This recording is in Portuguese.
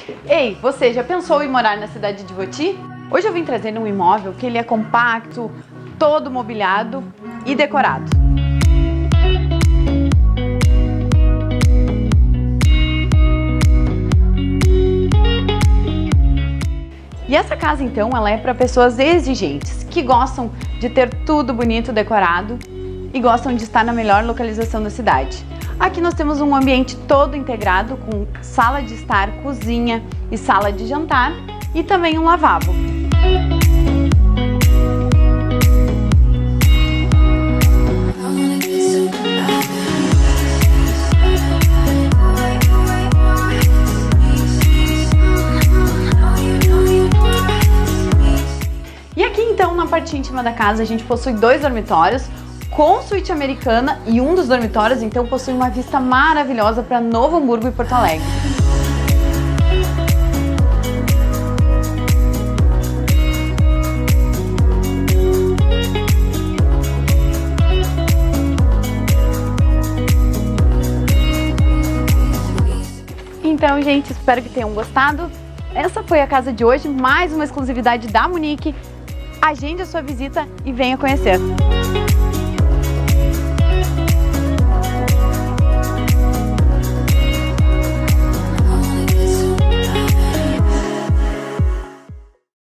Ei, você já pensou em morar na cidade de Voti? Hoje eu vim trazer um imóvel que ele é compacto, todo mobiliado e decorado. E essa casa então, ela é para pessoas exigentes, que gostam de ter tudo bonito, decorado e gostam de estar na melhor localização da cidade. Aqui nós temos um ambiente todo integrado com sala de estar, cozinha e sala de jantar e também um lavabo. E aqui então, na parte íntima da casa, a gente possui 2 dormitórios com suíte americana e um dos dormitórios então possui uma vista maravilhosa para Novo Hamburgo e Porto Alegre. Então, gente, espero que tenham gostado. Essa foi a casa de hoje, mais uma exclusividade da Munique. Agende a sua visita e venha conhecer.